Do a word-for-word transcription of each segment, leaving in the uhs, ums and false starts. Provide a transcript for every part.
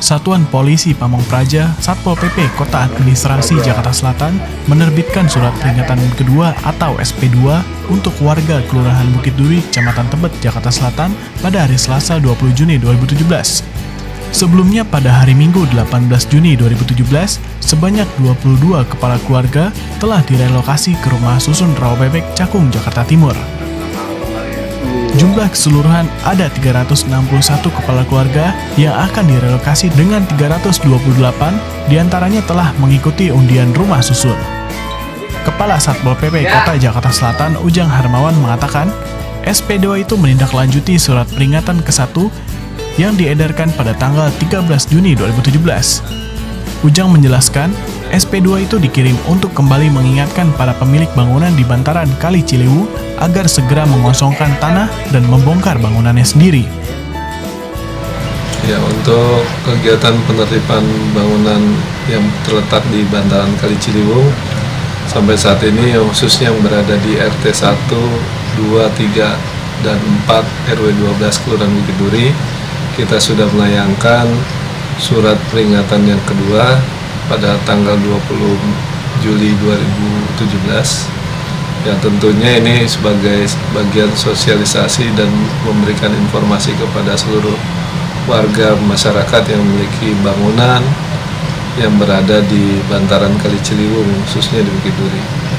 Satuan Polisi Pamong Praja, Satpol P P Kota Administrasi Jakarta Selatan menerbitkan surat peringatan kedua atau S P dua untuk warga Kelurahan Bukit Duri, Kecamatan Tebet, Jakarta Selatan pada hari Selasa dua puluh Juni dua ribu tujuh belas. Sebelumnya pada hari Minggu delapan belas Juni dua ribu tujuh belas, sebanyak dua puluh dua kepala keluarga telah direlokasi ke Rumah Susun Rawabebek, Cakung, Jakarta Timur. Jumlah keseluruhan ada tiga ratus enam puluh satu kepala keluarga yang akan direlokasi dengan tiga ratus dua puluh delapan diantaranya telah mengikuti undian rumah susun. Kepala Satpol P P Kota Jakarta Selatan Ujang Harmawan mengatakan, S P dua itu menindaklanjuti surat peringatan ke satu yang diedarkan pada tanggal tiga belas Juni dua ribu tujuh belas. Ujang menjelaskan, S P dua itu dikirim untuk kembali mengingatkan para pemilik bangunan di bantaran Kali Ciliwung agar segera mengosongkan tanah dan membongkar bangunannya sendiri. Ya, untuk kegiatan penertiban bangunan yang terletak di bantaran Kali Ciliwung sampai saat ini khususnya yang berada di R T satu, dua, tiga, dan empat R W dua belas Kelurahan Bukit Duri, kita sudah melayangkan surat peringatan yang kedua pada tanggal dua puluh Juli dua ribu tujuh belas. Ya, tentunya ini sebagai bagian sosialisasi dan memberikan informasi kepada seluruh warga masyarakat yang memiliki bangunan yang berada di bantaran Kali Ciliwung, khususnya di Bukit Duri.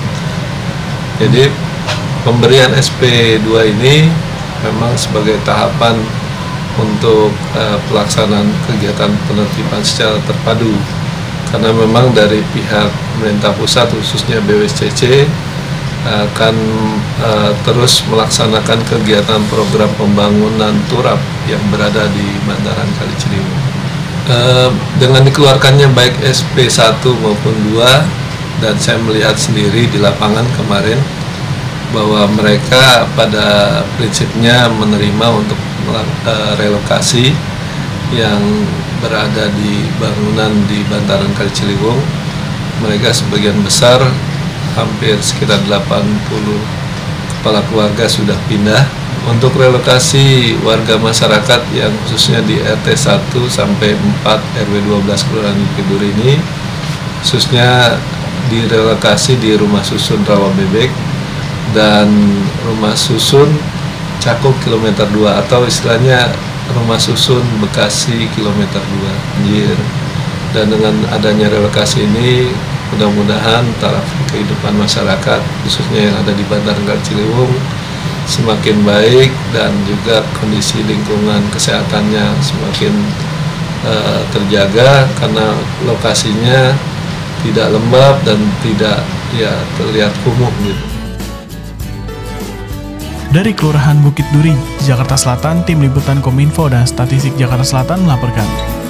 Jadi pemberian S P dua ini memang sebagai tahapan untuk uh, pelaksanaan kegiatan penertiban secara terpadu, karena memang dari pihak pemerintah pusat khususnya B W S C C akan uh, terus melaksanakan kegiatan program pembangunan turap yang berada di bantaran Kali Ciliwung. Uh, dengan dikeluarkannya baik S P satu maupun dua, dan saya melihat sendiri di lapangan kemarin bahwa mereka pada prinsipnya menerima untuk relokasi yang berada di bangunan di bantaran Kali Ciliwung. Mereka sebagian besar, hampir sekitar delapan puluh kepala keluarga sudah pindah. Untuk relokasi warga masyarakat yang khususnya di R T satu sampai empat R W dua belas Kelurahan Bukit Duri ini, khususnya direlokasi di Rumah Susun Rawabebek dan Rumah Susun Cakung kilometer dua, atau istilahnya Rumah Susun Bekasi kilometer dua. Anjir. Dan dengan adanya relokasi ini, mudah-mudahan taraf kehidupan masyarakat khususnya yang ada di bantaran Kali Ciliwung semakin baik, dan juga kondisi lingkungan kesehatannya semakin uh, terjaga, karena lokasinya tidak lembab dan tidak ya terlihat kumuh gitu. Dari Kelurahan Bukit Duri, Jakarta Selatan, Tim Liputan Kominfo dan Statistik Jakarta Selatan melaporkan.